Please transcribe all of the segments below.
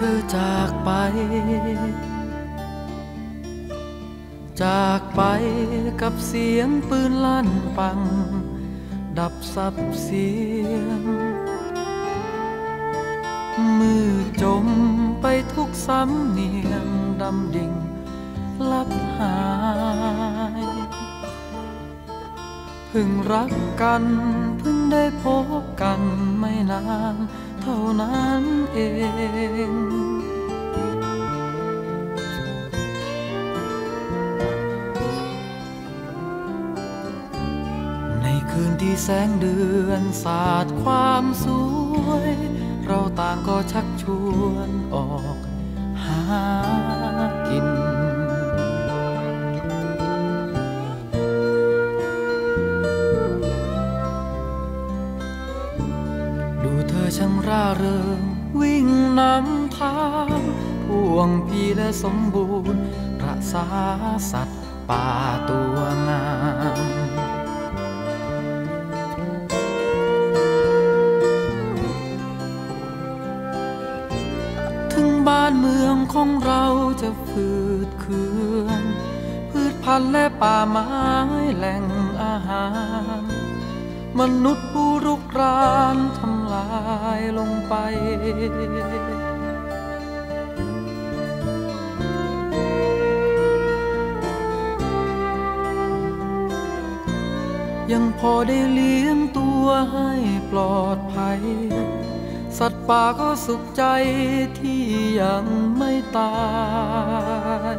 อจากไปกับเสียงปืนลั่นปังดับซับเสียงมือจมไปทุกสำเนียงดำดิ่งลับหายเพิ่งรักกันเพิ่งได้พบกันไม่นานเท่านั้นเองในคืนที่แสงเดือนสาดความสวยเราต่างก็ชักชวนออกหากินดูเธอช่างร่าเริงวิ่งนำทางพ่วงพี่และสมบูรณ์รักษาสัตว์ป่าตัวงามบ้านเมืองของเราจะฝืดเคืองพืชพันธุ์และป่าไม้แหล่งอาหารมนุษย์ผู้รุกรานทำลายลงไปยังพอได้เลี้ยงตัวให้ปลอดภัยสัตว์ป่าก็สุขใจที่ยังไม่ตาย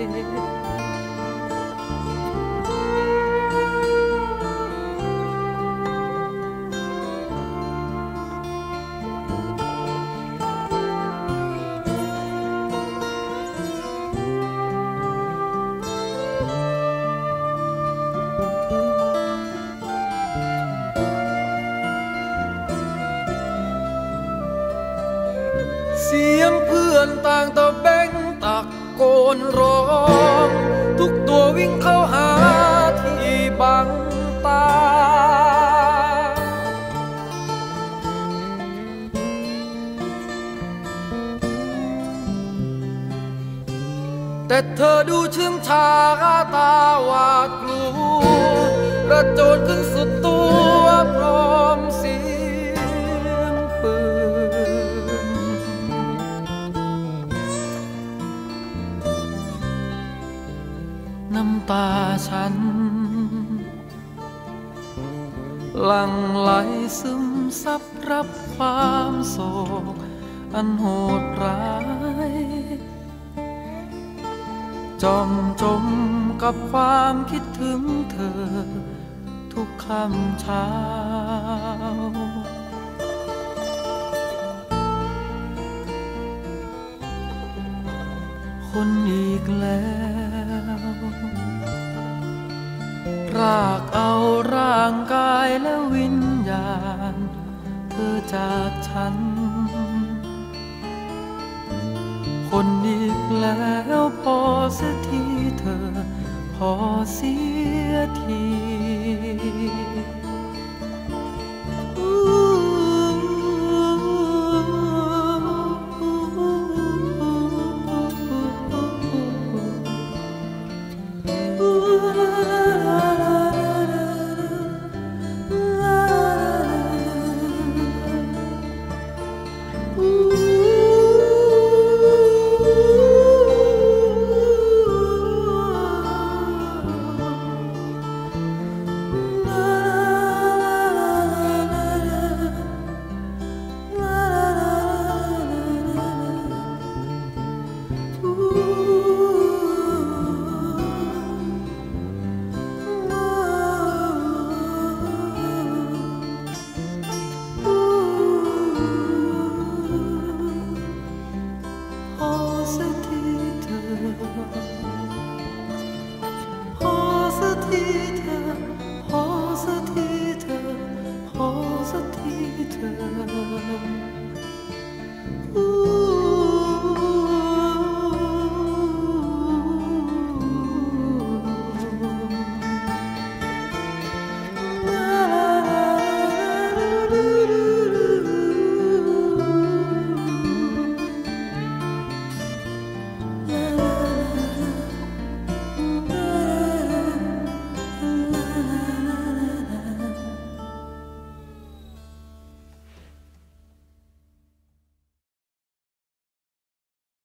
เสียงเพื่อนต่างตะเบงตะโกนร้องทุกตัววิ่งเข้าหาที่บังตาแต่เธอดูเชื่องชาตาหวาดกลัวกระโจนขึ้นสุดตัวพร้อมเสียงปืนน้ำตาฉันหลั่งไหลซึมซับรับความโศกอันโหดร้ายจมกับความคิดถึงเธอทุกค่ำเช้าคนอีกแล้วรากเอาร่างกายและวิญญาณเธอจากฉันคนอีกแล้วพอเสียทีเธอพอเสียที